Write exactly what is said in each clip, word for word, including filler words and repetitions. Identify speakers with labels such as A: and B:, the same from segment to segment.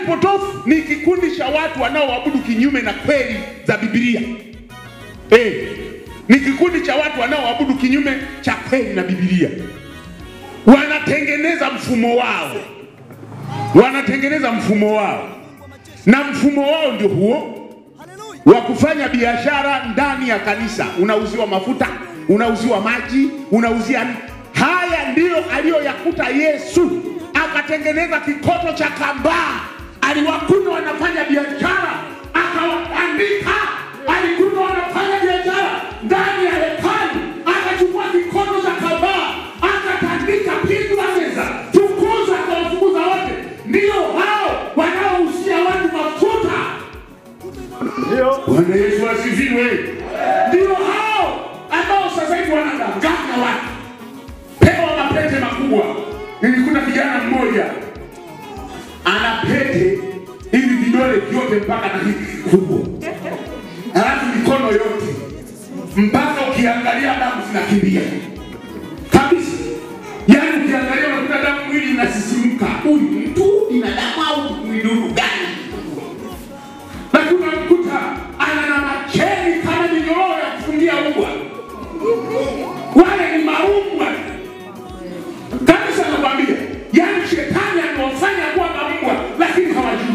A: potofu ni kikundi cha watu wanaoabudu kinyume na kweli za Biblia. Eh, ni kikundi cha watu wanaoabudu kinyume cha kweli na Biblia. Wanatengeneza mfumo wao. Wanatengeneza mfumo wao. Na mfumo wao ndio huo wa kufanya biashara ndani ya kanisa. Unauziwa mafuta, unauziwa maji, unauzia. Haya ndio aliyoyakuta Yesu. Akatengeneza kikoto cha kambaa. Aliwakuta wanafanya biashara, akawaandika. Alikuta wanafanya biashara ndani ya hekalu, akachukua kikoto cha kambaa, akatandika pigwa meza, fukuza kwa wafukuza wote. Ndio hao wanaouzia watu mafuta. Ndio. Bwana Yesu asifiwe. Ndio hao ambao sasa hivi wanadanganya watu. Pewa mapete makubwa. Nilikuta kijana mmoja ana pete hivi vidole vyote mpaka na hiki kubwa. Alafu mikono yote mpaka ukiangalia damu zinakimbia kabisa. Yaani ukiangalia unakuta damu mwili inasisimka. Huyu mtu ina damu au midudu gani? Lakini unakuta ana na macheni kama minyororo ya kufungia mbwa. Wale ni maumbwa. Kanisa nakwambia, yaani shetani anawafanya kuwa maumbwa lakini hawajui.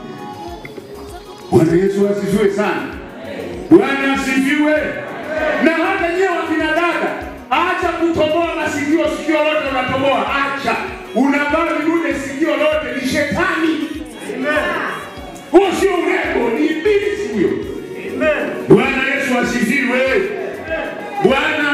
A: Bwana Yesu asifiwe sana. Bwana asifiwe. Na hata nyewe wakina dada, acha kutoboa masikio, sikio lote unatoboa. Acha. Unavaa vidude sikio lote, ni shetani. Amen. Huo sio urembo, ni ibilisi huyo. Amen. Bwana Yesu asifiwe. Bwana